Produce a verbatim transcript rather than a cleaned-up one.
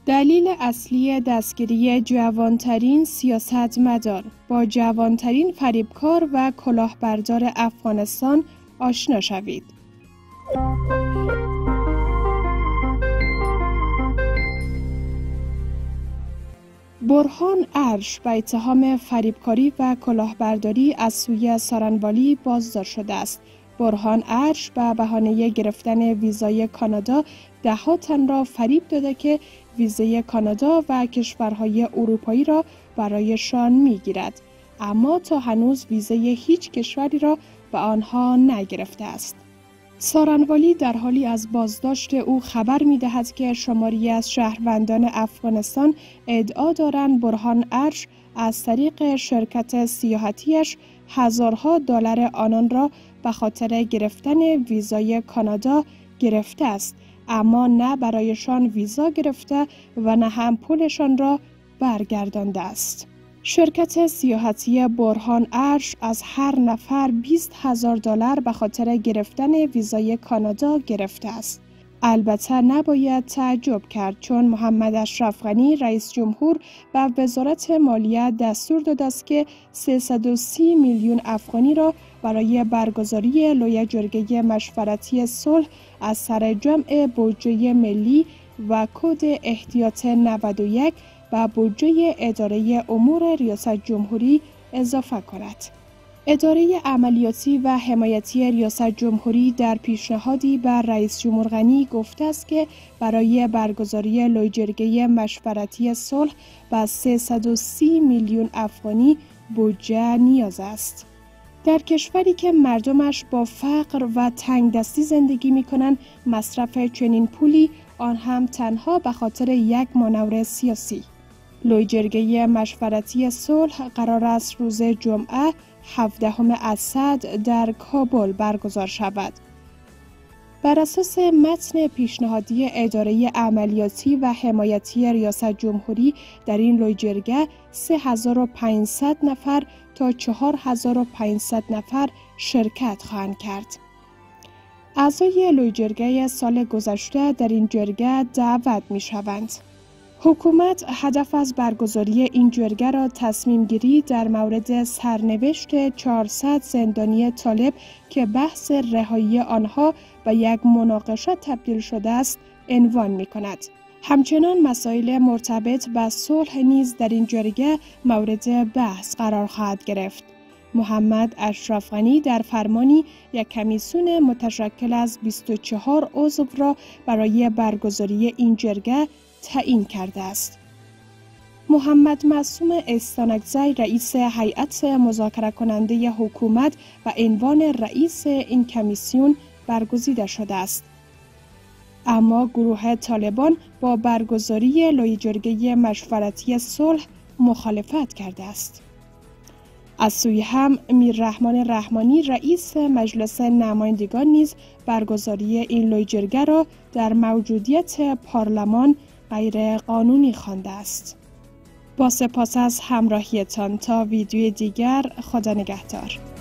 دلیل اصلی دستگیری جوانترین سیاستمدار با جوانترین فریبکار و کلاهبردار افغانستان آشنا شوید. برهان ارش به اتهام فریبکاری و کلاهبرداری از سوی سارنوالی بازداشت شده است. برهان ارش به بهانه گرفتن ویزای کانادا ده‌ها تن را فریب داده که ویزای کانادا و کشورهای اروپایی را برایشان می‌گیرد، اما تا هنوز ویزای هیچ کشوری را به آنها نگرفته است. سارنوالی در حالی از بازداشت او خبر می‌دهد که شماری از شهروندان افغانستان ادعا دارند برهان ارش از طریق شرکت سیاحتیش هزارها دلار آنان را به خاطر گرفتن ویزای کانادا گرفته است، اما نه برایشان ویزا گرفته و نه هم پولشان را برگردانده است. شرکت سیاحتی برهان ارش از هر نفر بیست هزار دلار به خاطر گرفتن ویزای کانادا گرفته است. البته نباید تعجب کرد، چون محمد اشرف غنی رئیس جمهور و وزارت مالیه دستور داده است که سیصد و سی میلیون افغانی را برای برگزاری لوی جرگه مشورتی صلح از سر جمع بودجه ملی و کد احتیاط نود و یک و بودجه اداره امور ریاست جمهوری اضافه کند. اداره عملیاتی و حمایتی ریاست جمهوری در پیشنهادی بر رئیس جمهور غنی گفته است که برای برگزاری لوی‌جرگه مشورتی صلح به سیصد و سی میلیون افغانی بودجه نیاز است. در کشوری که مردمش با فقر و تنگدستی زندگی می‌کنند، مصرف چنین پولی، آن هم تنها به خاطر یک مانور سیاسی. لوی‌جرگه مشورتی صلح قرار است روز جمعه هفدهم اسد در کابل برگزار شود. بر اساس متن پیشنهادی اداره عملیاتی و حمایتی ریاست جمهوری در این لوی‌جرگه سه هزار و پانصد نفر تا چهار هزار و پانصد نفر شرکت خواهند کرد. اعضای لوی‌جرگه سال گذشته در این جرگه دعوت می شوند. حکومت هدف از برگزاری این جرگه را تصمیم گیری در مورد سرنوشت چهارصد زندانی طالب که بحث رهایی آنها به یک مناقشه تبدیل شده است عنوان می کند. همچنان مسائل مرتبط با صلح نیز در این جرگه مورد بحث قرار خواهد گرفت. محمد اشرف غنی در فرمانی یک کمیسیون متشکل از بیست و چهار عضو را برای برگزاری این جرگه تعیین کرده است. محمد معصوم استانکزی رئیس هیئت مذاکره کننده حکومت و عنوان رئیس این کمیسیون برگزیده شده است. اما گروه طالبان با برگزاری لوی‌جرگه مشورتی صلح مخالفت کرده است. از سوی هم میررحمان رحمانی رئیس مجلس نمایندگان نیز برگزاری این لوی‌جرگه را در موجودیت پارلمان غیر قانونی خوانده است. با سپاس از همراهیتان، تا ویدیوی دیگر، خدا نگهدار.